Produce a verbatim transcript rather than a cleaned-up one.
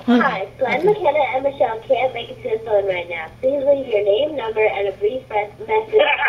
Hi, Glenn, McKenna, and Michelle can't make it to the phone right now. Please leave your name, number, and a brief message